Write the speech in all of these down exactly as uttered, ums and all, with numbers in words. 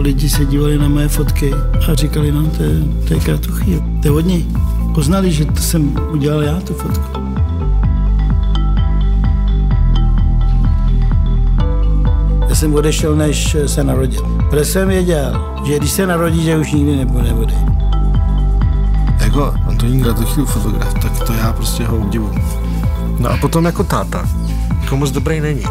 Lidi se dívali na moje fotky a říkali, no, to je, to je Kratochvíl. To je od něj. Poznali, že to jsem udělal já, tu fotku. Já jsem odešel, než se narodil. Protože jsem věděl, že když se narodí, že už nikdy nebude. Jako Antonín Kratochvíl fotograf, tak to já prostě ho obdivuji. No a potom jako táta. Jako moc dobrý není.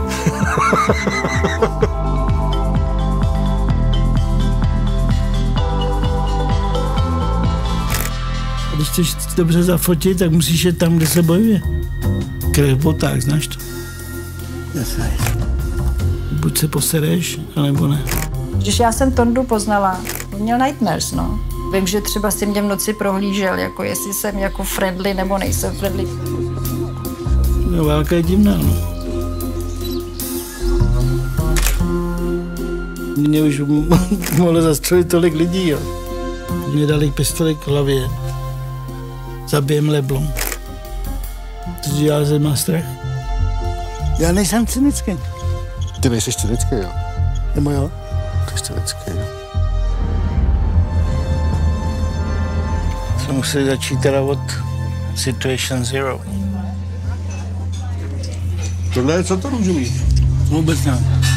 Když chceš dobře zafotit, tak musíš jít tam, kde se bojuje. Krev v botách, znáš to? Jasně. Buď se posereš, anebo ne. Když já jsem Tondu poznala, měl nightmares, no. Vím, že třeba si mě v noci prohlížel, jako jestli jsem jako friendly nebo nejsem friendly. No, válka je divná, no. Mě už mohlo zastřelit tolik lidí, jo. Mě dali pistoli k hlavě. Zabijem leblom. To dělá, že má strach. Já nejsem cynický. Ty nejsi cynický, jo? Nebo jo? Ty jsi cynický, jo? Jsme museli začít teda od situation zero. Tohle je co to růžový? Vůbec ne.